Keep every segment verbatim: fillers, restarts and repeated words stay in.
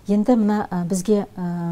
Енді мына бізге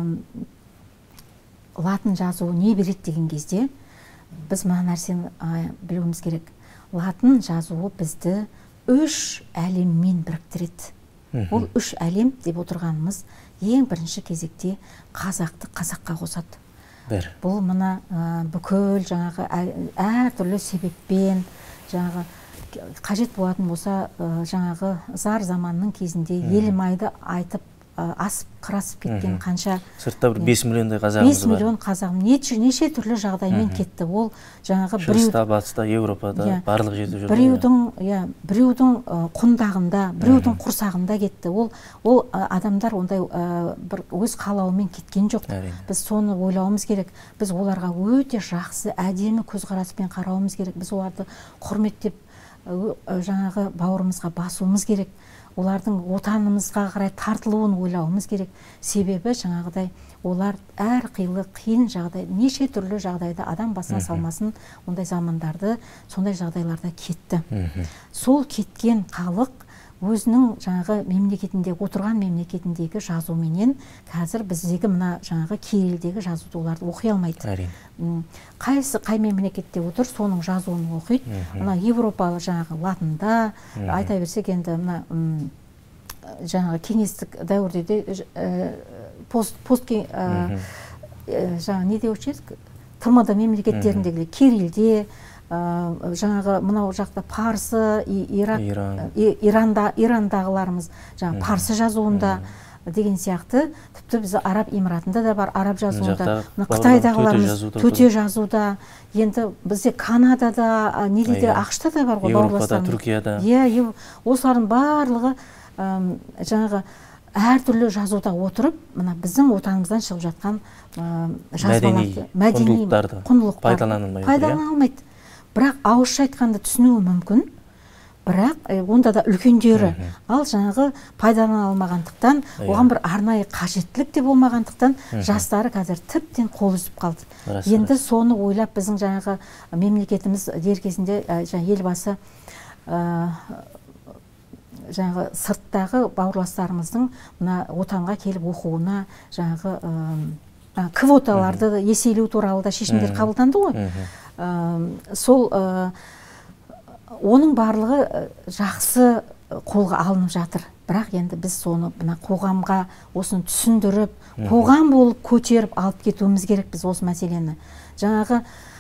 латын жазуы не береді деген кезде біз мына нәрсені білуіміз керек. Латын жазуы бізді үш әлеммен біріктіреді. Ол үш әлем деп отырғанымыз ең бірінші кезекте қазақты қазаққа қосады. Бұл мына бүкіл жаңағы әртүрлі себеппен жаңағы қажет болатын болса жаңағы зар заманның кезінде елімайды айтып асып қырасып кеткен қанша сыртта бір бес миллиондай қазағымыз бар. бес миллион қазағым неше түрлі жағдаймен кетті. Ол жаңағы шығыста, батыста, Еуропада барлық жерде жүрді. Біреудің, иә, біреудің құндағында, біреудің құрсағында кетті. Ол ол адамдар ондай бір өз қалауымен кеткен жоқ. Біз соны ойлауымыз керек. Біз оларға өте жақсы, әдемі көзқараспен қарауымыз керек. Біз оларды құрметтеп жаңағы бауырымызға басуымыз керек. Олардың отанымызға қарай тартылуын ойлауымыз керек. Себебі жаңағыдай олар әр қилы қиын жағдай, неше түрлі жағдайда адам басына салмасын, ондай замандарды, сондай жағдайларда кетті. Сол кеткен халық өзінің жаңағы мемлекетінде, отырған мемлекетіндегі жазуменен қазір біздегі мына жаңағы Кириллдегі жазуды оларды оқи алмайды. Қайсы қай мемлекетте отыр, соның жазуын оқиды. Мына Европа жаңағы латында, айта берсек енді мына жаңағы кеңестік дәуірде пост жаңағы не деп өтшедік? тмд мемлекеттеріндегі Кириллде, жаңағы мынау жақта парсы, Ирандағыларымыз жаңағы парсы жазуында деген сияқты, тіпті біз араб Эмиратында да бар, араб жазуында, Қытайдағыларымыз төте жазуда, енді бізде Канадада, не дейді, ақш-та да бар ғой, Еуропада, Түркияда. Иә, осылардың барлығы жаңағы әртүрлі жазуда отырып, мына біздің отанымыздан шығып жатқан жазбаларды, мәдени құндылықтарды пайдалана алмайды. Бірақ ауызша айтқанда түсінуі мүмкін, бірақ онда да үлкендері, ал жаңағы пайдалана алмағандықтан, оған бір арнайы қажеттілік те болмағандықтан, жастары қазір тіптен қол үзіп қалды. Енді соны ойлап біздің жаңағы мемлекетіміз дер кезінде елбасы жаңағы сырттағы бауырластарымыздың мына отанға келіп оқуына жаңағы квоталарды еселеу туралы да шешімдер қабылданды ғой. Сол оның барлығы жақсы қолға алынып жатыр. Бірақ енді біз соны мына қоғамға осыны түсіндіріп, қоғам болып көтеріп алып кетуіміз керек біз осы мәселені. Жаңағы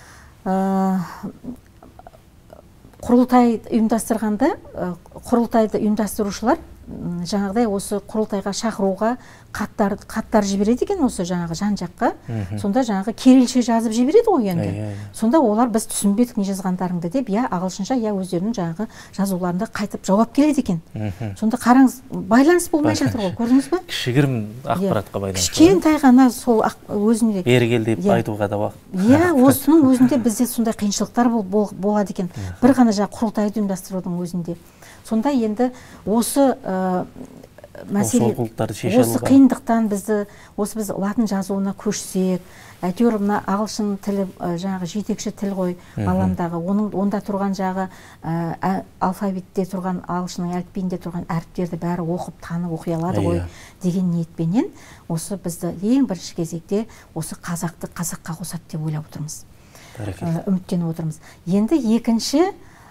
құрылтай ұйымдастырғанда, құрылтайды ұйымдастырушылар жаңағыдай осы құрылтайға шақыруға хаттар хаттар жібереді екен осы жаңағы жан-жаққа. Сонда жаңағы кириллше жазып жібереді ғой енді. Сонда олар біз түсінбедік не жазғандарыңды деп, я ағылшынша, я өздерінің жаңағы жазуларында қайтып жауап келеді екен. Сонда қараңыз, байланыс болмай жатыр ғой, көрдіңіз бе? Кішігірім ақпаратқа байланыс. Кішкентай ғана сол өзінде бері кел деп айтуға да уақыт. Иә, осының өзінде бізде сондай қиыншылықтар болады екен. Бір ғана жаңағы құрылтайды ұйымдастырудың өзінде. Сонда енді осы мәселе, осы қиындықтан бізді, осы біз латын жазуына көшсек, әйтеуір мына ағылшын тілі жаңағы жетекші тіл ғой ғаламдағы, оның онда тұрған жағы алфавитте тұрған, ағылшынның әліпбиінде тұрған әріптерді бәрі оқып, танып оқи алады ғой деген ниетпенен, осы бізді ең бірінші кезекте осы қазақты қазаққа қосады деп ойлап отырмыз. Үміттеніп отырмыз. Енді екінші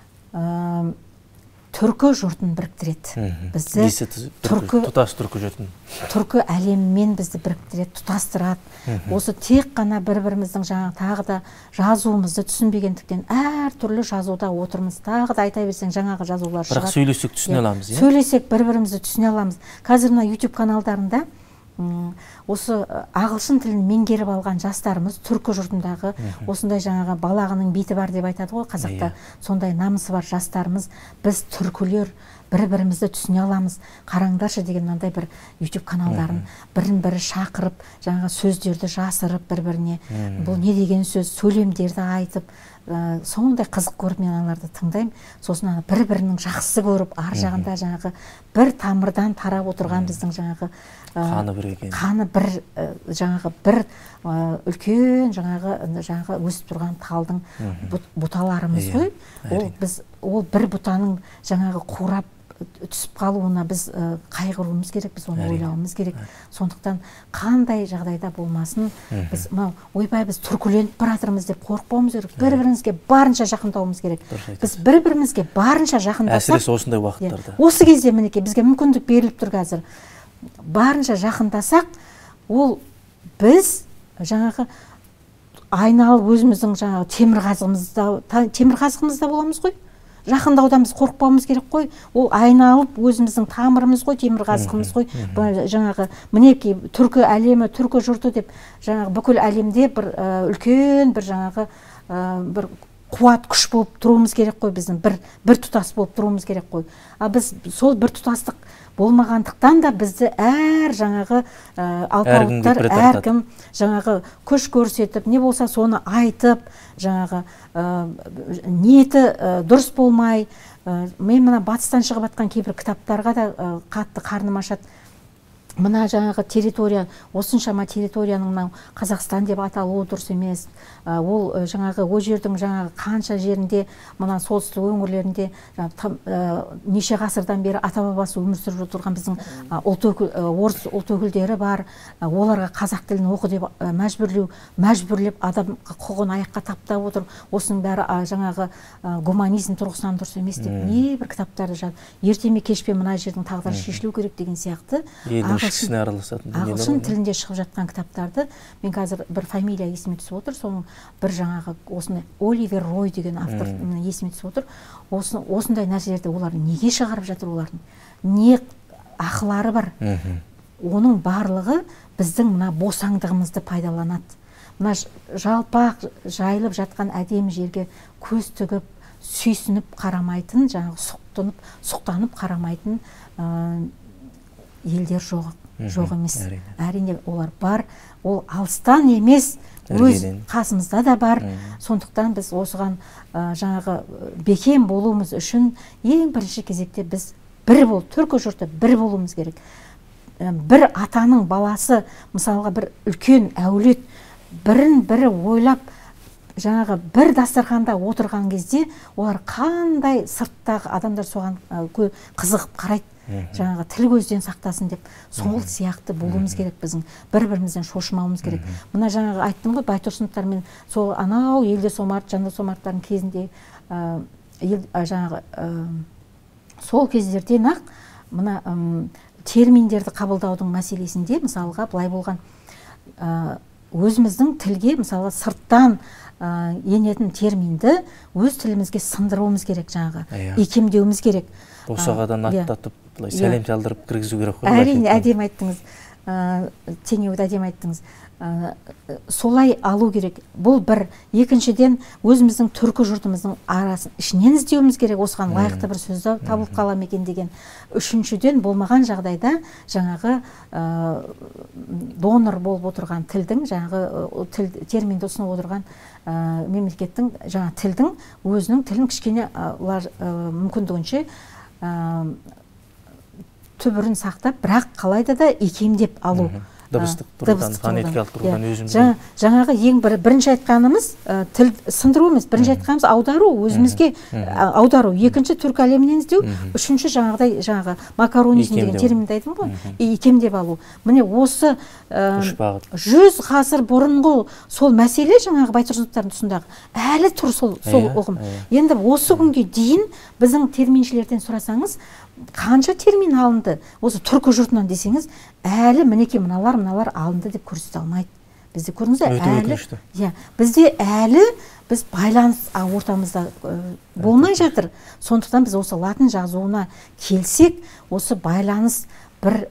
түркі жұртын біріктіреді. Бізді тұтас түркі жұртын. Түркі әлеммен бізді біріктіреді, тұтастырады. Осы тек қана бір-біріміздің жаңағы тағы да жазуымызды түсінбегендіктен әр түрлі жазуда отырмыз. Тағы да айта берсең жаңағы жазулар шығады. Бірақ сөйлесек түсіне аламыз. Сөйлесек бір-бірімізді түсіне аламыз. Қазір мына YouTube каналдарында осы ағылшын тілін меңгеріп алған жастарымыз, түркі жұртындағы осындай жаңағы балағының беті бар деп айтады ғой қазақта, сондай намысы бар жастарымыз, біз түркілер бір-бірімізді түсіне аламыз, қараңдаршы деген мынандай бір YouTube каналдарын бірін-бірі шақырып, жаңағы сөздерді жасырып бір-біріне, бұл не деген сөз, сөйлемдерді айтып, сондай қызық көріп мен аналарды тыңдаймын. Сосын бір-бірінің жақсы көріп, ар жағында жаңағы бір тамырдан тарап отырған біздің жаңағы қаны бір екен. Қаны бір жаңағы бір үлкен жаңағы жаңағы өсіп тұрған талдың бұталарымыз ғой. Ол біз ол бір бұтаның жаңағы қурап түсіп қалуына біз қайғыруымыз керек, біз оны ойлауымыз керек. Сондықтан қандай жағдайда болмасын, біз ойбай біз түркіленіп бара жатырмыз деп қорықпауымыз керек. Бір-бірімізге барынша жақындауымыз керек. Біз бір-бірімізге барынша жақындасақ, әсіресе осындай уақыттарда. Осы кезде мінекей бізге мүмкіндік беріліп тұр қазір. Барынша жақындасақ, ол біз жаңағы айналып өзіміздің жаңағы темір қазығымызда, темір қазығымызда боламыз ғой. Жақындаудан біз қорықпауымыз керек қой. Ол айналып өзіміздің тамырымыз ғой, темір қазығымыз ғой. Жаңағы мінекей түркі әлемі, түркі жұрты деп жаңағы бүкіл әлемде бір үлкен бір жаңағы бір қуат күш болып тұруымыз керек қой, біздің бір бір тұтас болып тұруымыз керек қой. А біз сол бір тұтастық болмағандықтан да бізді әр жаңағы алпауыттар әркім жаңағы күш көрсетіп, не болса соны айтып, жаңағы ниеті дұрыс болмай, мен мына батыстан шығып жатқан кейбір кітаптарға да қатты қарным ашады. Мына жаңағы территория, осыншама территорияның Қазақстан деп аталуы дұрыс емес. Ол жаңағы о жердің жаңағы қанша жерінде, мына солтүстік өңірлерінде неше ғасырдан бері ата-бабасы өмір сүріп отырған біздің орыс ұлт өкілдері бар. Оларға қазақ тілін оқы деп мәжбүрлеу, мәжбүрлеп адам құқығын аяққа таптап отыр. Осының бәрі жаңағы гуманизм тұрғысынан дұрыс емес деп небір кітаптарды жазды. Ерте ме кеш пе мына жердің тағдыры шешілу керек деген сияқты. Ағылшын тілінде шығып жатқан кітаптарды, мен қазір бір фамилия есіме түсіп отыр, соның бір жаңағы осындай Оливер Рой деген автор есіме түсіп отыр. Осындай нәрселерді олар неге шығарып жатыр, олардың не ақылары бар? Оның барлығы біздің мына босаңдығымызды пайдаланады. Мына жалпақ жайылып жатқан әдемі жерге көз тігіп, сүйсініп қарамайтын, жаңағы сұқтанып, сұқтанып қарамайтын елдер жоқ. Жоқ емес. Әрине олар бар. Ол алыстан емес, өз қасымызда да бар. Сондықтан біз осыған жаңағы бекем болуымыз үшін ең бірінші кезекте біз бір бол, түркі жұрты бір болуымыз керек. Бір атаның баласы, мысалға бір үлкен әулет, бірін бірі ойлап, жаңағы бір дастарханда отырған кезде, олар қандай сырттағы адамдар соған қызығып қарайды. Жаңағы тіл көзден сақтасын деп, сол сияқты болуымыз керек, біздің бір-бірімізден шошымауымыз керек. Мына жаңағы айттым ғой, Байтұрсыновтар мен сол анау елде сомарт, жанда сомарттардың кезінде жаңағы сол кездерден ақ мына терминдерді қабылдаудың мәселесінде мысалға былай болған, өзіміздің тілге мысалға сырттан енетін терминді өз тілімізге сындыруымыз керек, жаңағы икемдеуіміз керек. Босағадан аттатып, сәлем салдырып кіргізу керек қой. Әрине, әдемі айттыңыз, теңеуді әдемі айттыңыз. Солай алу керек. Бұл бір. Екіншіден, өзіміздің түркі жұртымыздың арасын ішінен іздеуіміз керек, осыған лайықты бір сөзді табылып қала ма екен деген. Үшіншіден, болмаған жағдайда жаңағы донор болып отырған тілдің, жаңағы терминді ұсынып отырған мемлекеттің, жаңа тілдің, өзінің тілін кішкене мүмкіндігінше түбірін сақтап, бірақ қалайда да икемдеп алу. Дыбыстық тұрғыдан, фонетикалық тұрғыдан өзіміз. Жаңағы ең бірінші айтқанымыз тіл сындыру емес, бірінші айтқанымыз аудару, өзімізге аудару. Екінші түркі әлемінен іздеу, үшінші жаңағыдай жаңағы макаронизм деген терминді айттым ғой, икемдеп алу. Міне осы жүз ғасыр бұрынғы сол мәселе, жаңағы Байтұрсыновтардың тұсындағы әлі тұр сол ұғым. Енді осы күнге дейін біздің терминшілерден сұрасаңыз, қанша термин алынды осы түркі жұртынан десеңіз, әлі мінекей мыналар мыналар алынды деп көрсете алмайды. Бізде көрдіңіздер, әлі бізде әлі біз байланыс ортамызда болмай жатыр. Сондықтан біз осы латын жазуына келсек, осы байланыс бір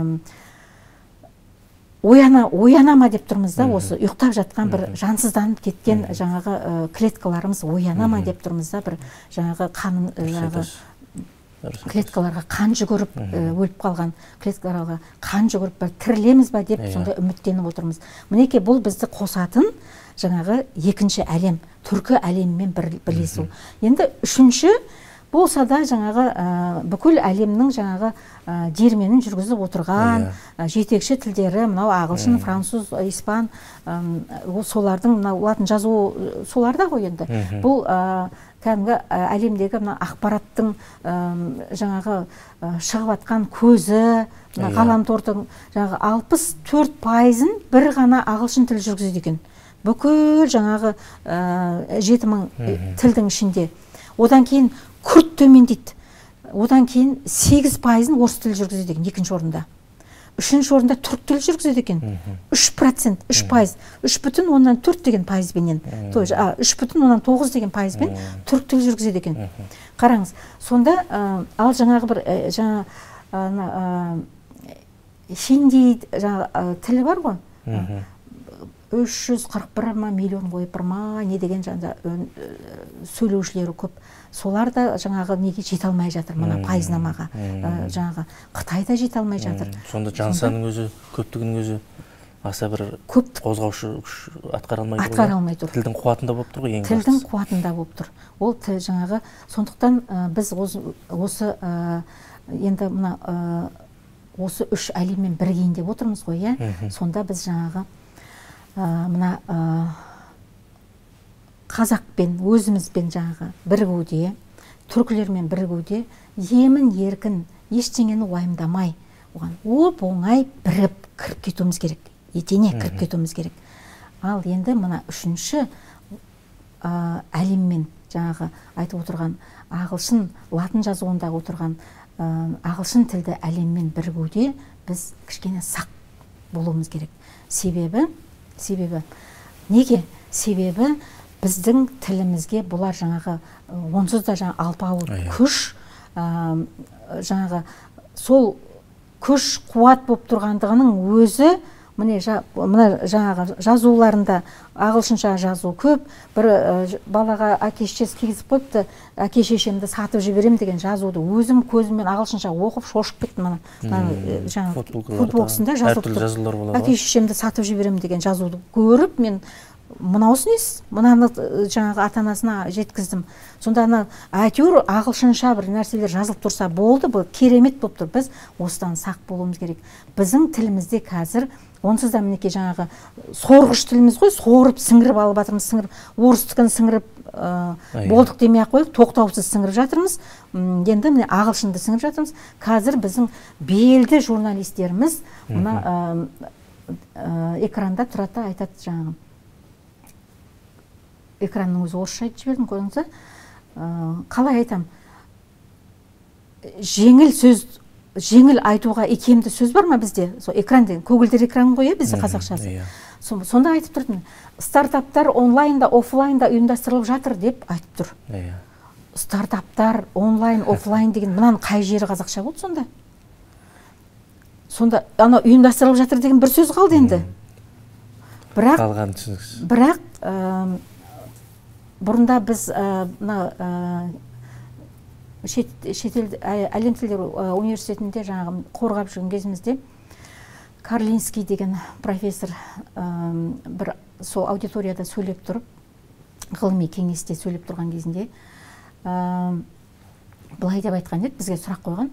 оянама деп тұрмыз да, осы ұйықтап жатқан бір жансызданып кеткен жаңағы клеткаларымыз оянама деп тұрмыз да, бір жаңағы қаным клеткаларға қан жүгіріп өліп қалған клеткаларға қан жүгіріп бір тірілеміз ба деп сондай үміттеніп отырмыз. Мінекей бұл бізді қосатын жаңағы екінші әлем, түркі әлемімен бірлесу. Енді үшінші, болса да жаңағы бүкіл әлемнің жаңағы диірменін жүргізіп отырған жетекші тілдері мынау ағылшын, француз, испан, солардың мынау латын жазуы соларда ғой енді. Бұл кәдімгі әлемдегі мына ақпараттың жаңағы шығып атқан көзі, ғаламтордың жаңағы алпыс төрт пайызын бір ғана ағылшын тілі жүргізеді екен. Бүкіл жаңағы жеті мың тілдің ішінде. Одан кейін күрт төмендейді. Одан кейін сегіз пайызын орыс тілі жүргізеді екен, екінші орында. Үшінші орында түрік тілі жүргізеді екен. үш процент, үш пайыз, үш бүтін оннан төрт деген пайызбенен, үш бүтін оннан тоғыз деген пайызбен түрік тілі жүргізеді екен. Қараңыз, сонда ал жаңағы бір жаңа хинди тілі бар ғой. үш жүз қырық бір миллион қойып бір ма не деген сөйлеушілері көп. Солар да жаңағы неге жете алмай жатыр, мына пайызнамаға. Жаңағы Қытайда жете алмай жатыр. Сонда жансаның өзі, көптігінің өзі аса бір қозғаушы күш атқара алмай тұр. Атқара алмай тұр. Тілдің қуатында болып тұр ғой ең бастысы. Тілдің қуатында болып тұр. Ол тіл жаңағы, сондықтан біз осы енді мына осы үш әлеммен бірігейін деп отырмыз ғой, иә. Сонда біз жаңағы мына қазақпен, өзімізбен жаңағы бірігуде, түркілермен бірігуде, емін еркін, ештеңені уайымдамай, оған оп оңай біріп кіріп кетуіміз керек, етене кіріп кетуіміз керек. Ал енді мына үшінші әлеммен жаңағы айтып отырған ағылшын, латын жазуында отырған ағылшын тілді әлеммен бірігуде біз кішкене сақ болуымыз керек. Себебі Себебі неге? Себебі біздің тілімізге бұлар жаңағы онсыз да жаңағы алпауыт күш, жаңағы сол күш қуат болып тұрғандығының өзі міне жаңағы жазуларында ағылшынша жазу көп. Бір балаға әке-шешесі кигізіп қойыпты, әке-шешемді сатып жіберем деген жазуды өзім көзіммен ағылшынша оқып шошып кеттім. Жаңағы футболкасында жазылып тұр. Әке-шешемді сатып жіберем деген жазуды көріп, мен мынаусы несі? Мынаны жаңағы ата-анасына жеткіздім. Сонда ана әйтеуір ағылшынша бір нәрселер жазылып тұрса болды, бұл керемет болып тұр. Біз осыдан сақ болуымыз керек. Біздің тілімізде қазір онсыз да мінеке жаңағы сорғыш тіліміз ғой, сорып сіңіріп алып жатырмыз, сіңіріп, орыстікін сіңіріп болдық демей ақ қойып, тоқтаусыз сіңіріп жатырмыз. Енді міне ағылшынды сіңіріп жатырмыз. Қазір біздің белді журналистеріміз мына экранда тұрады, айтады жаңағы. Экранның өзі орысша айтып жібердім, көрдіңіз бе? Қалай айтам? Жеңіл сөз, жеңіл айтуға икемді сөз бар ма бізде? Экран деген, көгілдір экран ғой, бізде қазақшасы. Сонда айтып тұрдым, стартаптар онлайнда, офлайнда ұйымдастырылып жатыр деп айтып тұр. Стартаптар онлайн, офлайн деген, мұнан қай жері қазақша болды сонда? Сонда ана ұйымдастырылып жатыр деген бір сөз қалды енді. Бірақ бұрында біз шетел әлем тілдері университетінде жаңағы қорғап жүрген кезімізде Карлинский деген профессор бір сол аудиторияда сөйлеп тұрып, ғылыми кеңесте сөйлеп тұрған кезінде былай деп айтқан еді, бізге сұрақ қойған.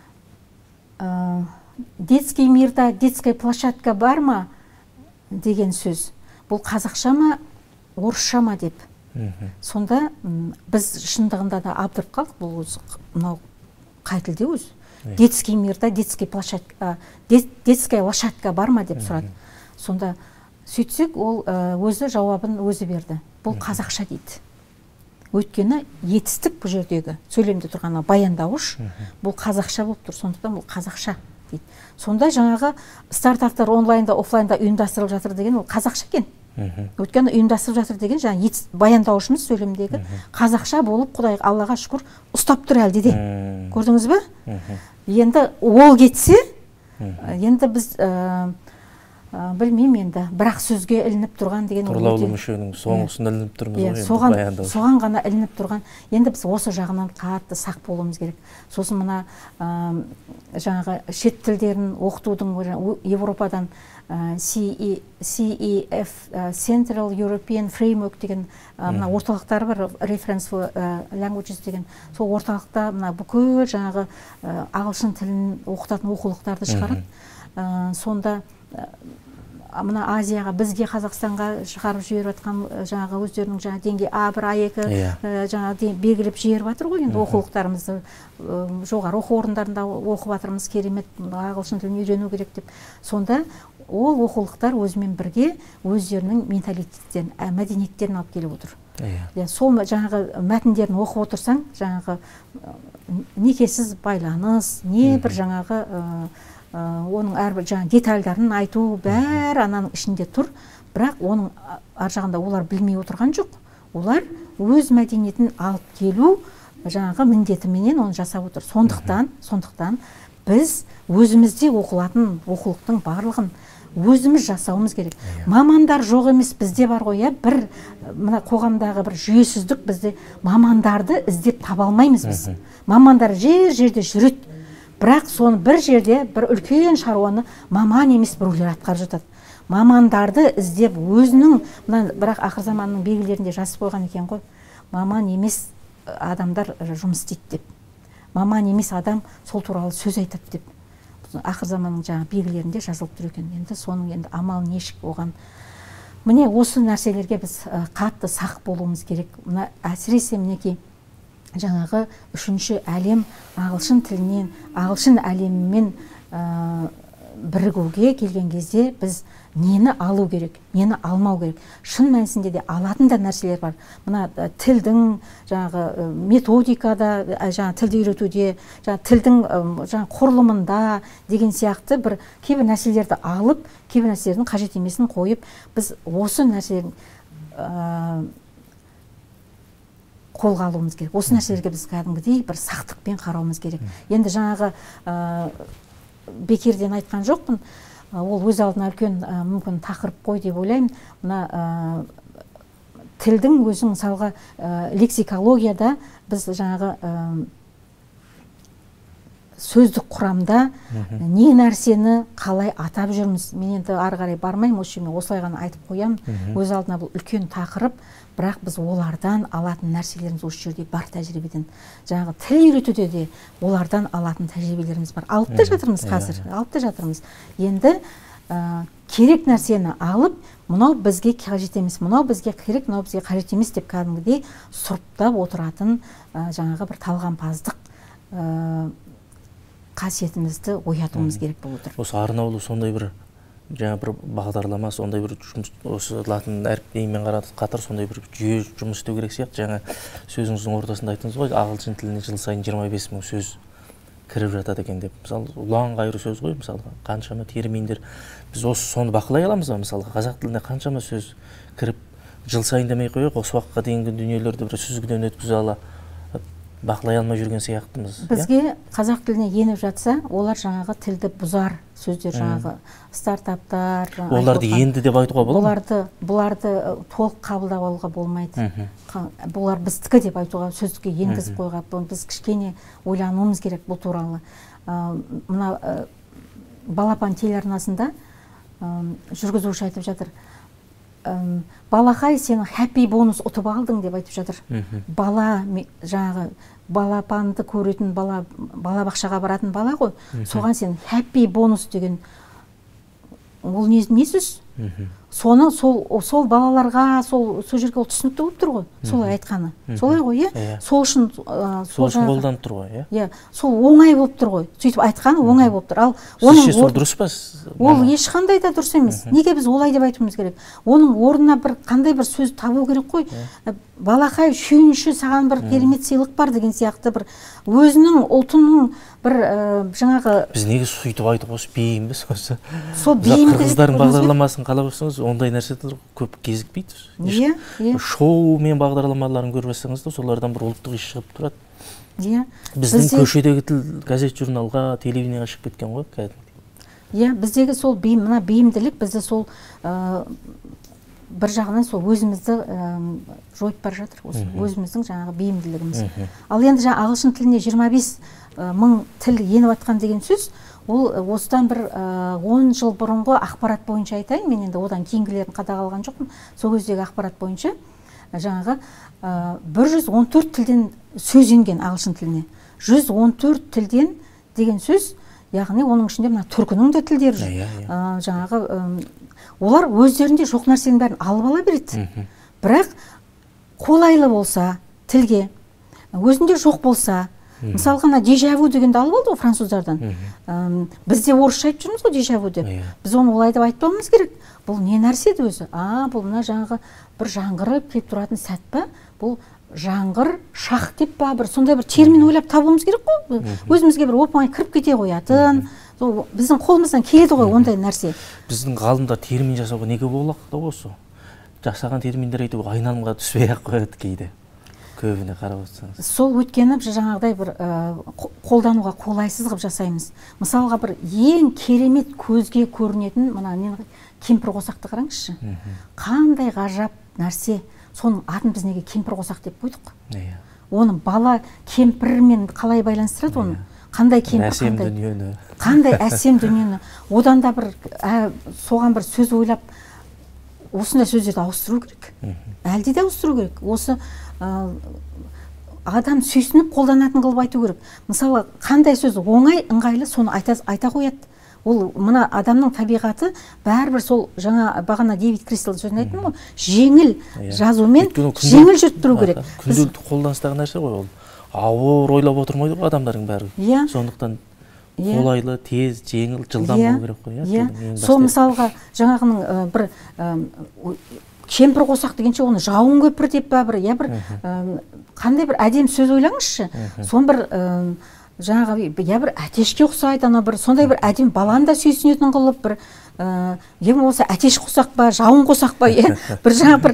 Детский мирда детская площадка бар ма деген сөз. Бұл қазақша ма, орысша ма деп. Сонда біз шындығында да абдырып қалдық, бұл өзі мынау қай тілде өзі. Детский мирда детская площадка, детская лошадка бар ма деп сұрады. Сонда сөйтсек, ол өзі жауабын өзі берді. Бұл қазақша дейді. Өйткені етістік бұл жердегі сөйлемде тұрған баяндауыш, бұл қазақша болып тұр, сондықтан бұл қазақша дейді. Сонда жаңағы стартаптар онлайнда, офлайнда ұйымдастырылып жатыр деген ол қазақша екен. Өйткені ұйымдастырып жатыр деген жаңа баяндауышымыз сөйлемдегі қазақша болып, Құдай Аллаға шүкір ұстап тұр әлде де. Көрдіңіз бе? Енді ол кетсе, енді біз білмеймін енді, бірақ сөзге ілініп тұрған деген тұрлаулы мүшенің соңғысында ілініп тұрмыз ғой, соған соған ғана ілініп тұрған. Енді біз осы жағынан қатты сақ болуымыз керек. Сосын мына жаңағы шет тілдерін оқытудың Европадан си и эф Central European Framework деген мына орталықтары бар, Reference for Languages деген. Сол орталықта мына бүкіл жаңағы ағылшын тілін оқытатын оқулықтарды шығарады. Сонда мына Азияға, бізге, Қазақстанға шығарып жіберіп жатқан жаңағы өздерінің жаңа деңгей а бір, а екі жаңа белгілеп жіберіп жатыр ғой. Енді оқулықтарымызды жоғары оқу орындарында оқып жатырмыз, керемет ағылшын тілін үйрену керек деп. Сонда ол оқулықтар өзімен бірге өздерінің менталитеттерін, мәдениеттерін алып келіп отыр. Сол жаңағы мәтіндерін оқып отырсаң, жаңағы некесіз байланыс, не бір жаңағы оның әрбір жаңа детальдарын айту бәрі ананың ішінде тұр, бірақ оның ар жағында олар білмей отырған жоқ. Олар өз мәдениетін алып келу жаңағы міндетіменен оны жасап отыр. Сондықтан, сондықтан біз өзімізде оқылатын оқулықтың барлығын өзіміз жасауымыз керек. Мамандар жоқ емес, бізде бар ғой, бір мына қоғамдағы бір жүйесіздік, бізде мамандарды іздеп таба алмаймыз біз. Мамандар жер-жерде жүреді. Бірақ соны бір жерде бір үлкен шаруаны маман емес біреулер атқарып жатады. Мамандарды іздеп өзінің, бірақ ақыр заманның белгілерінде жазып қойған екен ғой, маман емес адамдар жұмыс істейді деп. Маман емес адам сол туралы сөз айтады деп. Ақыр заманның жаңа белгілерінде жазылып тұр екен. Енді соның енді амал нешік оған. Міне осы нәрселерге біз қатты сақ болуымыз керек. Мына әсіресе мінекей жаңағы үшінші әлем ағылшын тілінен, ағылшын әлемімен бірігуге келген кезде біз нені алу керек, нені алмау керек. Шын мәнісінде де алатын да нәрселер бар. Мына тілдің жаңағы методикада, жаңа тілді үйретуде, жаңа тілдің жаңа құрылымында деген сияқты бір кейбір нәрселерді алып, кейбір нәрселердің қажет емесін қойып, біз осы нәрселердің қолға алуымыз керек. Осы нәрселерге біз кәдімгідей бір сақтықпен қарауымыз керек. Енді жаңағы бекерден айтқан жоқпын, ол өз алдына үлкен мүмкін тақырып қой деп ойлаймын. Мына тілдің өзі мысалға лексикологияда біз жаңағы сөздік құрамда не нәрсені қалай атап жүрміз. Мен енді ары қарай бармаймын, осы жермен осылай ғана айтып қоямын. Өз алдына бұл үлкен тақырып, бірақ біз олардан алатын нәрселеріміз осы жерде бар, тәжірибеден. Жаңағы тіл үйретуде де олардан алатын тәжірибелеріміз бар. Алып та жатырмыз қазір, алып та жатырмыз. Енді керек нәрсені алып, мынау бізге қажет емес, мынау бізге керек, мынау бізге қажет емес деп кәдімгідей сұрыптап отыратын жаңағы бір талғампаздық қасиетімізді оятуымыз керек болып отыр. Осы арнаулы сондай бір жаңа бір бағдарлама, сондай бір жұмыс, осы латын әріптерімен қатар сондай бір жүйе жұмыс істеу керек сияқты. Жаңа сөзіңіздің ортасында айттыңыз ғой, ағылшын тіліне жыл сайын жиырма бес мың сөз кіріп жатады екен деп. Мысалы, ұлан ғайыр сөз ғой, мысалы, қаншама терминдер. Біз осы соны бақылай аламыз ба? Мысалы, қазақ тіліне қаншама сөз кіріп, жыл сайын демей қойып, осы уақытқа дейінгі дүниелерді бір сүзгіден өткізе ала бақылай алмай жүрген сияқтымыз. Бізге қазақ тіліне еніп жатса, олар жаңағы тілді бұзар сөздер, жаңағы стартаптар. Оларды енді деп айтуға болады ма? Бұларды, бұларды толық қабылдап алуға болмайды. Бұлар біздікі деп айтуға, сөздікке енгізіп қойға. Біз кішкене ойлануымыз керек бұл туралы. Мына балапан телеарнасында жүргізуші айтып жатыр. Балақай, сен happy бонус ұтып алдың деп айтып жатыр. Бала, жаңағы балапанды көретін бала, бала бақшаға баратын бала ғой. Соған сен happy бонус деген, ол не сөз? Соны сол балаларға, сол жерге ол түсінікті болып тұр ғой, солай айтқаны. Солай ғой, е? Сол үшін қолданып тұр ғой, е? Сол оңай болып тұр ғой, сөйтіп айтқаны оңай болып тұр. Сізше сол дұрыс па? Ол ешқандай да дұрыс емес. Неге біз олай деп айтуымыз керек? Оның орнына бір қандай бір сөз табу керек қой. Балақай, шүйінші, саған бір керемет сыйлық бар деген сияқты бір өзінің ұлтының бір жаңағы... Біз неге сөйтіп айтып осы бейімбіз осы? Сол бейімді... Қырғыздардың бағдарламасын қалап өссіңіз, ондай нәрселер көп кезікпейді. Иә, иә. Шоу мен бағдарламаларын көріп өссіңіз де, солардан бір ұлттық іс шығып тұрады. Иә. Біздің көшедегі тіл газет журналға, телевидениеға шығып кеткен ғой, кәдімгідей. Иә, біздегі сол бейім, мына бейімділік бізді сол бір жағынан сол өзімізді жойып бара жатыр, өзіміздің жаңағы бейімділігіміз. Ал енді жаңа ағылшын тіліне жиырма бес мың тіл еніп жатқан деген сөз, ол осыдан бір он жыл бұрынғы ақпарат бойынша айтайын, мен енді одан кейінгілерін қадағалаған жоқпын. Сол кездегі ақпарат бойынша жаңағы бір жүз он төрт тілден сөз енген ағылшын тіліне. жүз он төрт тілден деген сөз, яғни оның ішінде мына түркінің де тілдері жүр. Жаңағы олар өздерінде жоқ нәрсенің бәрін алып ала береді. Бірақ қолайлы болса тілге, өзінде жоқ болса, мысалы ғана дежаву дегенді алып алды ғой француздардан. Бізде орысша айтып жүрміз ғой дежаву деп. Біз оны олай деп айтпауымыз керек. Бұл не нәрсе еді өзі? А, бұл мына жаңағы бір жаңғырып келіп тұратын сәт па? Бұл жаңғыр, шақ деп па? Бір сондай бір термин ойлап табуымыз керек қой. Өзімізге бір оп-оңай кіріп кете қоятын. Біздің қолымыздан келеді ғой ондай нәрсе. Біздің ғалымдар термин жасауға неге болақта осы? Жасаған терминдер айтып айналымға түспей ақ қояды кейде. Көбіне қарап отырсаңыз. Сол өткені жаңағыдай бір қолдануға қолайсыз қылып жасаймыз. Мысалға бір ең керемет көзге көрінетін мына кемпір қосақты қараңызшы. Қандай ғажап нәрсе. Соның атын біз неге кемпір қосақ деп қойдық? Оны бала кемпірмен қалай байланыстырады оны? Қандай кемпір, әсем дүниені. Қандай әсем дүниені. Одан да бір соған бір сөз ойлап, осындай сөздерді ауыстыру керек. Әлде де ауыстыру керек. Осы адам сүйсініп қолданатын қылып айту керек. Мысалы, қандай сөз оңай, ыңғайлы, соны айта қояды. Ол мына адамның табиғаты бәрібір сол жаңа бағана Дэвид Кристал сөзін айттым ғой, жеңіл жазумен жеңіл жүріп тұру керек. Күнделікті қолданыстағы нәрсе ғой ол. Ауыр ойлап отырмайды ғой адамдардың бәрі. Сондықтан қолайлы, тез, жеңіл, жылдам болу керек қой. Сол мысалға жаңағының бір кемпір қосақ дегенше оны жауын көпір деп ба бір, я бір қандай бір әдем сөз ойлаңызшы. Сон бір жаңағы я бір әтешке ұқсайды, ана бір сондай бір әдем баланы да сүйсінетін қылып бір ең болса әтеш қосақ па, жауын қосақ па, бір жаңа бір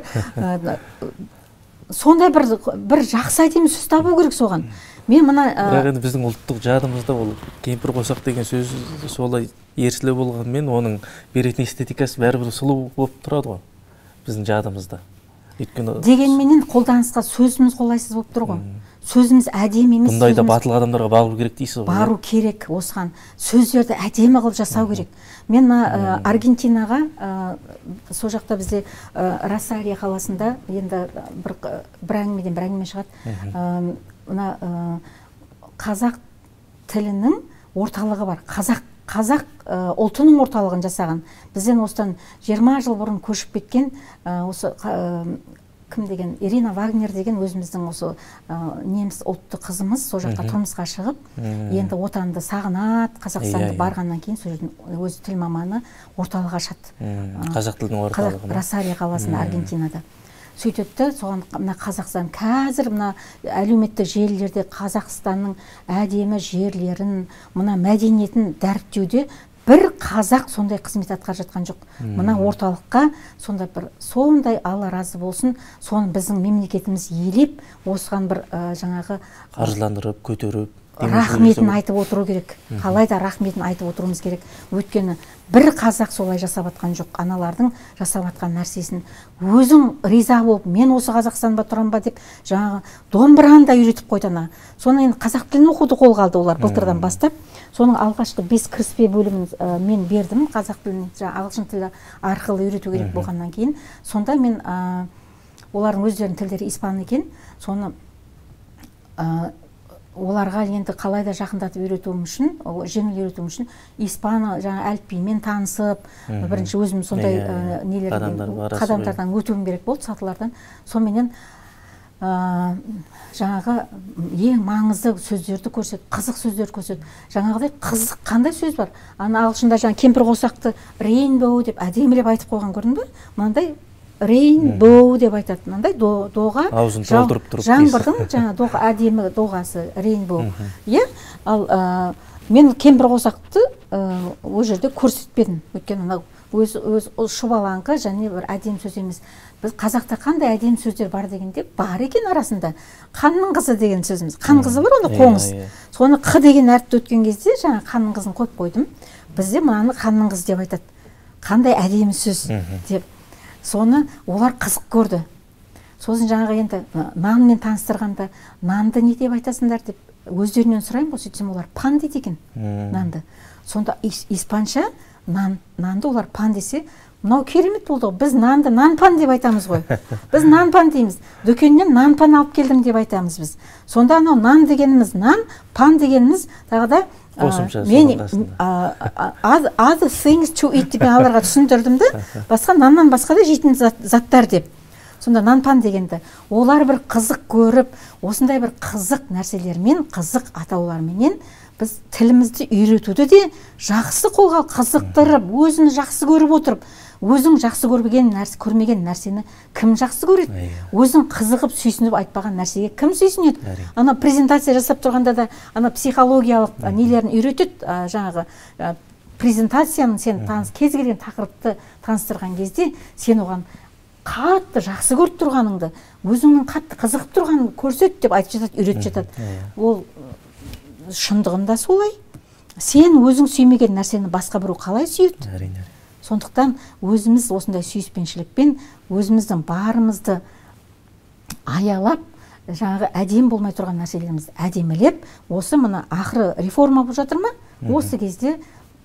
сондай бір бір жақсы әдемі сөз табу керек соған. Мен мына бірақ енді біздің ұлттық жадымызда ол кемпір қосақ деген сөз солай ерсілеу болғанмен оның беретін эстетикасы бәрібір сұлу болып тұрады ғой біздің жадымызда. Дегенменен қолданысқа сөзіміз қолайсыз болып тұр ғой. Сөзіміз әдемі емес. Бұндайда батыл адамдарға бару керек дейсіз ғой. Бару керек осыған. Сөздерді әдемі қылып жасау керек. Мен Аргентинаға, сол жақта бізде Росарио қаласында енді бір әңгімеден бір әңгіме шығады. Мына қазақ тілінің орталығы бар. Қазақ Қазақ ұлтының орталығын жасаған. Бізден осыдан жиырма жыл бұрын көшіп кеткен осы кім деген Ирина Вагнер деген өзіміздің осы неміс ұлтты қызымыз сол жаққа тұрмысқа шығып, енді отанды сағынады, Қазақстанды барғаннан кейін сол жерден өзі тіл маманы орталық ашады. Қазақ тілінің орталығы. Росарио қаласында, Аргентинада. Сөйтетті, соған мына Қазақстан қазір мына әлеуметтік желілерде Қазақстанның әдемі жерлерін, мына мәдениетін дәріптеуде бір қазақ сондай қызмет атқарып жатқан жоқ. Мына орталыққа сондай бір сондай Алла разы болсын, соны біздің мемлекетіміз елеп, осыған бір жаңағы қаржыландырып, көтеріп, рахметін айтып отыру керек. Қалай да рахметін айтып отыруымыз керек. Өйткені бір қазақ солай жасап жатқан жоқ. Аналардың жасап жатқан нәрсесін өзің риза болып, мен осы Қазақстанда тұрам ба деп, жаңағы домбыраны да үйретіп қойды ана. Соны енді қазақ тілін оқуды қолға алды олар былтырдан бастап. Соның алғашқы бес кіріспе бөлімін мен бердім қазақ тілін, ағылшын тілі арқылы үйрету керек болғаннан кейін. Сонда мен олардың өздерінің тілдері испан екен. Соны оларға енді қалай да жақындатып үйретуім үшін, жеңіл үйретуім үшін испан жаңа әліпбимен танысып, бірінші өзім сондай қадамдардан өтуім керек болды, сатылардан. Сонымен жаңағы ең маңызды сөздерді көрсет, қызық сөздер көрсет. Жаңағыдай қызық қандай сөз бар? Ана ағылшында жаңа кемпір қосақты рейнбоу деп әдемілеп айтып қойған, көрдің бе? Мынандай рейнбоу деп айтады. Мынандай доға, жаңбырдың жаңа доға әдемі доғасы рейнбоу. Иә? Ал мен кемпір қосақты ол жерде көрсетпедім. Өйткені өз шұбалаңқы және бір әдемі сөз емес. Біз қазақта қандай әдемі сөздер бар дегенде бар екен арасында. Қанның қызы деген сөзіміз. Қан қызы бар, оны қоңыз. Соны қ деген әріпті өткен кезде жаңа қанның қызын қойып қойдым. бізде мынаны ханның қызы деп айтады, қандай әдемі сөз деп. Соны олар қызық көрді. Сосын жаңағы енді нанмен таныстырғанда, нанды не деп айтасыңдар деп өздерінен сұрайын ғой, сөйтсем олар пан дейді екен нанды. Сонда испанша нан, нанды олар пан десе, мынау керемет болды ғой, біз нанды нан-пан деп айтамыз ғой. Біз нан-пан дейміз. Дүкеннен нан-пан алып келдім деп айтамыз біз. Сонда анау нан дегеніміз нан, пан дегеніміз тағы да мен other things to eat деп аларға түсіндірдім де, басқа наннан басқа да жейтін заттар деп. Сонда нан-пан дегенді олар бір қызық көріп, осындай бір қызық нәрселермен, қызық атауларменен біз тілімізді үйретуді де жақсы қолға қызықтырып, өзіміз жақсы көріп отырып, өзің жақсы көрмеген нәрсе, көрмеген нәрсені кім жақсы көреді? Өзің қызығып, сүйсініп айтпаған нәрсеге кім сүйсінеді? Ана презентация жасап тұрғанда да ана психологиялық нелерін үйретеді, жаңағы презентацияның сен таныс кез келген тақырыпты таныстырған кезде сен оған қатты жақсы көріп тұрғаныңды, өзіңнің қатты қызығып тұрғаныңды көрсет деп айтып жатады, үйретіп жатады. Ол шындығында солай. Сен өзің сүймеген нәрсені басқа біреу қалай сүйеді? Әрине. Сондықтан өзіміз осындай сүйіспеншілікпен өзіміздің барымызды аялап, жаңағы әдем болмай тұрған нәрселерімізді әдемілеп, осы мына ақыры реформа болып жатыр ма? Осы кезде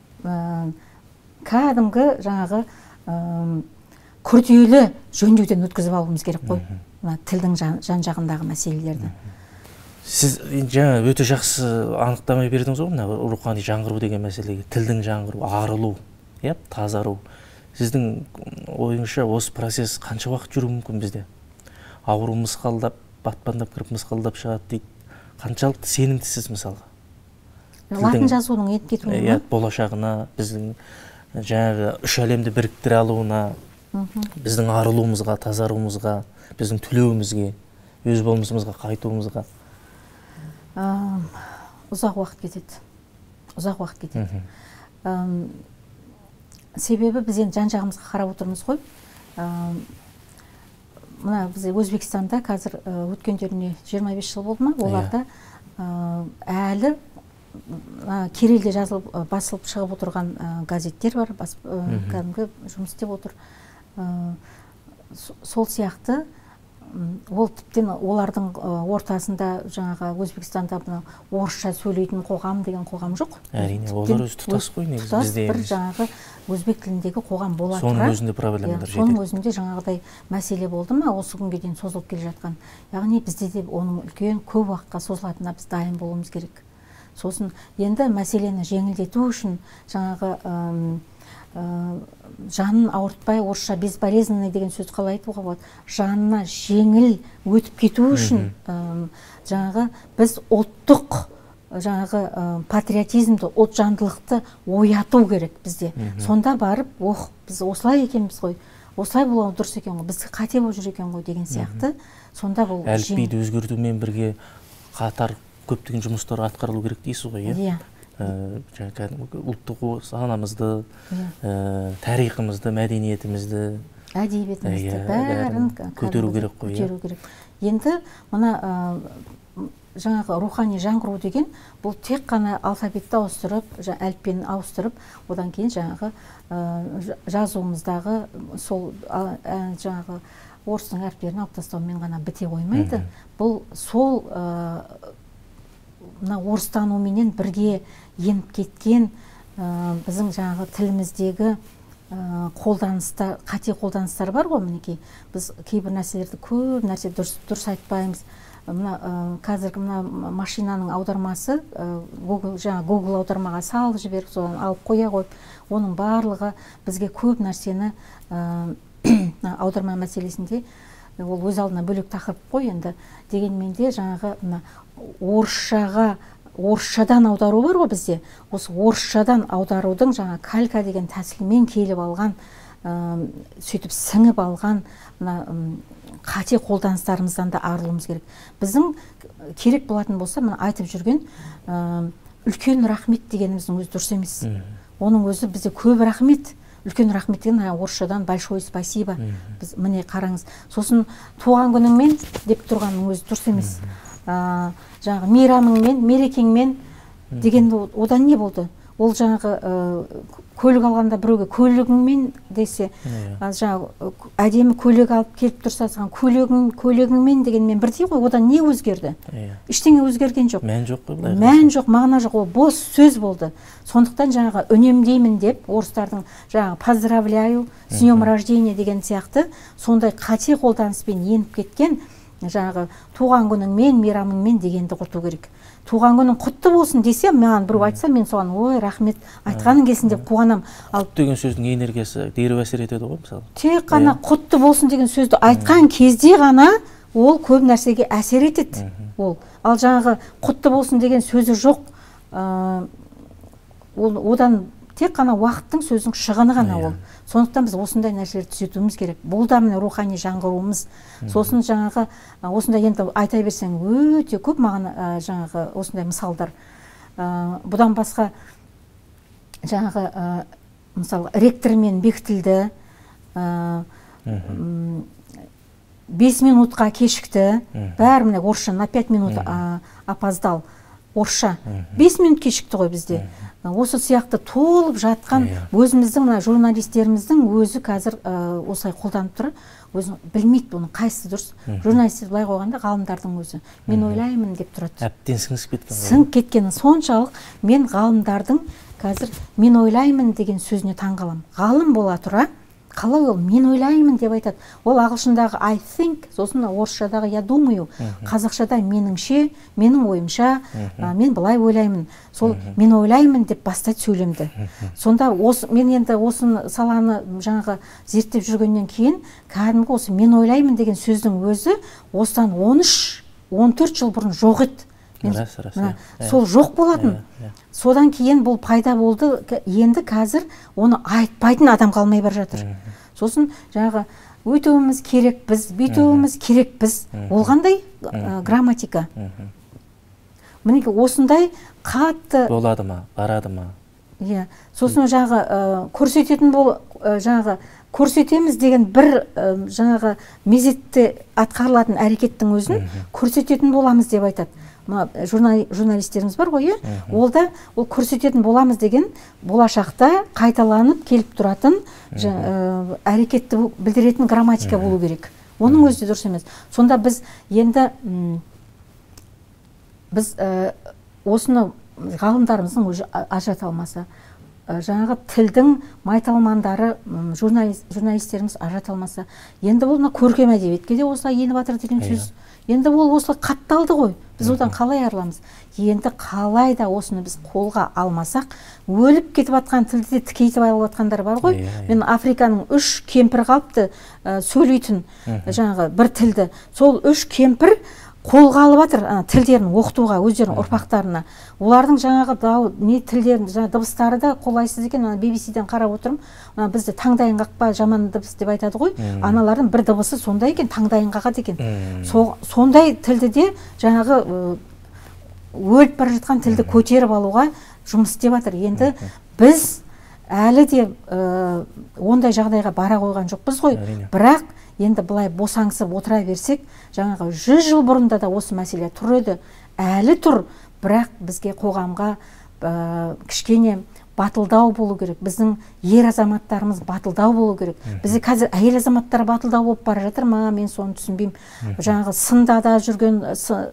кәдімгі жаңағы күрделі жөндеуден өткізіп алуымыз керек қой, тілдің жан-жағындағы мәселелерді. Сіз жаңа өте жақсы анықтамай бердіңіз ғой, мына рухани жаңғыру деген мәселеге, тілдің жаңғыру, арылу, тазару. Сіздің ойыңызша осы процесс қанша уақыт жүруі мүмкін бізде? Ауру мысқалдап, батпандап кіріп мысқалдап шығады дейді. Қаншалықты сенімдісіз мысалға? Латын жазуының етіп кетуіне ме? Болашағына, біздің жаңағы үш әлемді біріктіре алуына, біздің арылуымызға, тазаруымызға, біздің түлеуімізге, өз болмысымызға қайтуымызға. Ұзақ уақыт кетеді. Ұзақ уақыт кетеді. Себебі біз енді жан-жағымызға қарап отырмыз ғой. Мына біз Өзбекстанда қазір өткендеріне жиырма бес жыл болды ма? Оларда әлі Кириллде жазылып, басылып шығып отырған газеттер бар, кәдімгі жұмыс істеп отыр. Сол сияқты ол тіптен олардың ортасында жаңағы Өзбекстанда орысша сөйлейтін қоғам деген қоғам жоқ. Әрине, олар өзі тұтас қой негізі бізде. Бір жаңағы өзбек тіліндегі қоғам бола тұра. Соның өзінде проблемалар жетеді. Соның өзінде жаңағыдай мәселе болды ма, осы күнге дейін созылып келе жатқан. Яғни бізде де оның үлкен көп уақытқа созылатынына біз дайын болуымыз керек. Сосын енді мәселені жеңілдету үшін жаңағы жанын ауыртпай, орысша безболезненный деген сөз қалай айтуға болады, жанына жеңіл өтіп кету үшін жаңағы біз ұлттық жаңағы патриотизмді, ұлт жандылықты ояту керек бізде. Сонда барып, ох, біз осылай екенбіз ғой, осылай болу дұрыс екен ғой, біз қате болып жүр екен ғой деген сияқты. Сонда бұл әліпбиді өзгертумен бірге қатар көптеген жұмыстар атқарылу керек дейсіз ғой, иә? Ұлттық санамызды, тарихымызды, мәдениетімізді, әдебиетімізді бәрін көтеру керек қой. Енді мына жаңағы рухани жаңғыру деген бұл тек қана алфавитті ауыстырып, әліппені ауыстырып, одан кейін жаңағы жазуымыздағы сол жаңағы орыстың әріптерін алып тастаумен ғана біте қоймайды. Бұл сол орыстануменен бірге еніп кеткен біздің жаңағы тіліміздегі қолданыстар, қате қолданыстар бар ғой, мінекей. Біз кейбір нәрселерді көп нәрсе дұрыс айтпаймыз. Қазіргі машинаның аудармасы, жаңа Google аудармаға салып жіберіп, содан алып қоя қойып, оның барлығы бізге көп нәрсені аударма мәселесінде ол өз алдына бөлек тақырып қой енді. Дегенмен де жаңағы орысшаға, орысшадан аудару бар ғой бізде. Осы орысшадан аударудың жаңа калька деген тәсілмен келіп алған, сөйтіп сіңіп алған қате қолданыстарымыздан да арылуымыз керек. Біздің керек болатын болса, мына айтып жүрген үлкен рахмет дегеніміздің өзі дұрыс емес. Оның өзі бізде көп рахмет. Үлкен рахмет деген орысшадан большое спасибо. Біз міне қараңыз. Сосын туған күніңмен деп тұрғанның өзі дұрыс емес. Жаңағы мейрамыңмен, мерекеңмен деген одан не болды? ол жаңағы көлік алғанда біреуге көлігіңмен десе, жаңағы әдемі көлік алып келіп тұрса, саған көлігің көлігіңмен дегенмен бірдей ғой, одан не өзгерді? Ештеңе өзгерген жоқ. Мән жоқ қой. Мән жоқ, мағына жоқ, ол бос сөз болды. Сондықтан жаңағы үнемдеймін деп, орыстардың жаңағы поздравляю, с днем рождения деген сияқты сондай қате қолданыспен еніп кеткен, жаңағы туған күніңмен, мейрамыңмен дегенді құрту керек. Туған күнің құтты болсын десе, маған біреу айтса, мен соған ой, рахмет, айтқаның келсін деп қуанам. Ал деген сөздің энергиясы дереу әсер етеді ғой, мысалы. Тек қана құтты болсын деген сөзді айтқан кезде ғана ол көп нәрсеге әсер етеді. Ол. Ал жаңағы құтты болсын деген сөзі жоқ, одан тек қана уақыттың сөздің шығыны ғана ол. Сондықтан біз осындай нәрселерді түзетуіміз керек. Бұл да міне рухани жаңғыруымыз. Сосын жаңағы осындай енді айта берсең өте көп маған жаңағы осындай мысалдар. Бұдан басқа жаңағы мысалы ректормен бекітілді, бес минутқа кешікті, бәрі міне орысша на пять минут опоздал. Орысша бес минут кешікті ғой бізде. Осы сияқты толып жатқан өзіміздің мына журналистеріміздің өзі қазір осылай қолданып тұр. Өзі білмейді бұны қайсысы дұрыс. Журналистер былай қойғанда ғалымдардың өзі мен ойлаймын деп тұрады. Әбден сіңісіп кеткен. Сіңіп кеткені соншалық мен ғалымдардың қазір мен ойлаймын деген сөзіне таңғаламын. Ғалым бола тұра қалай ол мен ойлаймын деп айтады. Ол ағылшындағы I think, сосын орысшадағы я думаю, қазақшада меніңше, менің ойымша, мен былай ойлаймын. Сол мен ойлаймын деп бастайды сөйлемді. Сонда мен енді осы саланы жаңағы зерттеп жүргеннен кейін, кәдімгі осы мен ойлаймын деген сөздің өзі осыдан он үш он төрт жыл бұрын жоқ еді. Сол жоқ болатын. Содан кейін бұл пайда болды, енді қазір оны айтпайтын адам қалмай бар жатыр. Сосын жаңағы өйтуіміз керек біз, бүйтуіміз керек біз. Ол қандай грамматика? Мінеки осындай қатты болады ма, барады ма? Иә. Сосын жаңағы көрсететін бол жаңағы көрсетеміз деген бір жаңағы мезетте атқарылатын әрекеттің өзін көрсететін боламыз деп айтады. Журналистеріміз бар ғой, ол да ол көрсететін боламыз деген болашақта қайталанып келіп тұратын әрекетті білдіретін грамматика болу керек. Оның өзі дұрыс емес. Сонда біз енді біз осыны ғалымдарымыздың өзі ажырата алмаса, жаңағы тілдің майталмандары журналистеріміз ажырата алмаса, енді бұл көркем әдебиетке де осылай еніп жатыр деген сөз. Енді ол осылай қатталды ғой. Біз одан қалай арыламыз? Енді қалай да осыны біз қолға алмасақ, өліп кетіп жатқан тілді де тікейтіп алып жатқандар бар ғой. Мен Африканың үш кемпір қалыпты сөйлейтін жаңағы бір тілді. Сол үш кемпір қолға алып жатыр тілдерін оқытуға, өздерінің ұрпақтарына. Олардың жаңағы не тілдерін, дыбыстары да қолайсыз екен. би би си-ден қарап отырмын. Бізді таңдайын қақпа жаман дыбыс деп айтады ғой. Аналардың бір дыбысы сондай екен, таңдайын қағады екен. Сондай тілді де жаңағы өліп бара жатқан тілді көтеріп алуға жұмыс істеп жатыр. Енді біз әлі де ондай жағдайға бара қойған жоқпыз ғой. Бірақ енді былай босаңсып отыра берсек, жаңағы жүз жыл бұрында да осы мәселе тұр еді, әлі тұр, бірақ бізге қоғамға кішкене батылдау болу керек. Біздің ер азаматтарымыз батылдау болу керек. Бізде қазір әйел азаматтар батылдау болып бара жатыр ма, мен соны түсінбеймін. Жаңағы сында да жүрген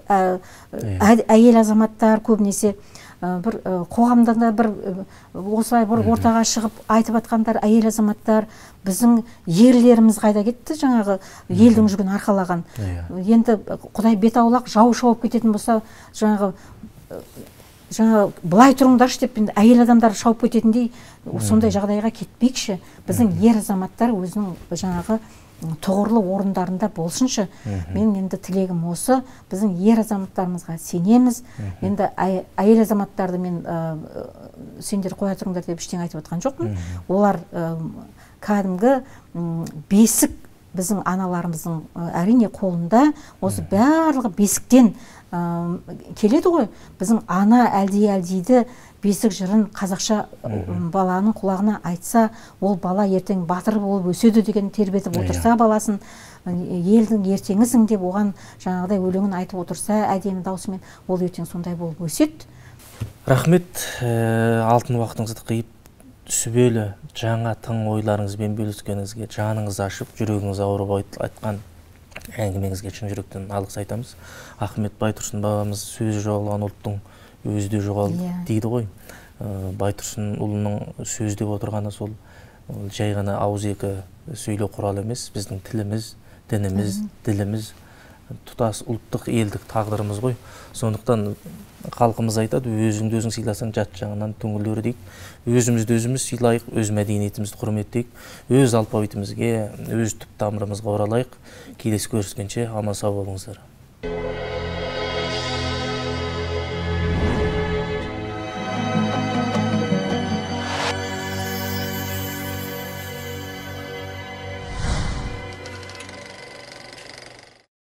әйел азаматтар көбінесе бір қоғамда да бір осылай бір ортаға шығып айтып жатқандар әйел азаматтар, біздің ерлеріміз қайда кетті, жаңағы елдің жүгін арқалаған. Енді Құдай бет аулақ жау шауып кететін болса, жаңағы жаңа былай тұрыңдаршы деп әйел адамдар шауып кететіндей сондай жағдайға кетпейікші. Біздің ер азаматтар өзінің жаңағы тұғырлы орындарында болсыншы. Мен енді тілегім осы, біздің ер азаматтарымызға сенеміз. Енді әйел азаматтарды мен сендер қоя тұрыңдар деп ештеңе айтып отқан жоқпын. Олар кәдімгі бесік біздің аналарымыздың әрине қолында, осы барлығы бесіктен келеді ғой. Біздің ана әлдей-әлдейді бесік жырын қазақша баланың құлағына айтса, ол бала ертең батыр болып өседі деген тербетіп отырса баласын, елдің ертеңісің деп оған жаңағыдай өлеңін айтып отырса әдемі даусымен, ол ертең сондай болып өседі. Рахмет, алтын уақытыңызды қиып, сүбелі жаңа тың ойларыңызбен бөліскеніңізге, жаныңыз ашып, жүрегіңіз ауырып айтқан әңгімеңізге шын жүректен алғыс айтамыз. Ахмет Байтұрсын бабамыз сөзі жоғалған ұлттың өзі де жоғалды дейді ғой. Байтұрсын ұлының сөз деп отырғаны сол жай ғана ауызекі сөйлеу құралы емес, біздің тіліміз, дініміз, діліміз, тұтас ұлттық елдік тағдырымыз ғой. Сондықтан халқымыз айтады, өзіңді өзің сыйласаң жат жағынан түңілер дейік. Өзімізді өзіміз сыйлайық, өз мәдениетімізді құрметтейік, өз алфавитімізге, өз түп тамырымызға оралайық. Келесі көріскенше аман сау болыңыздар.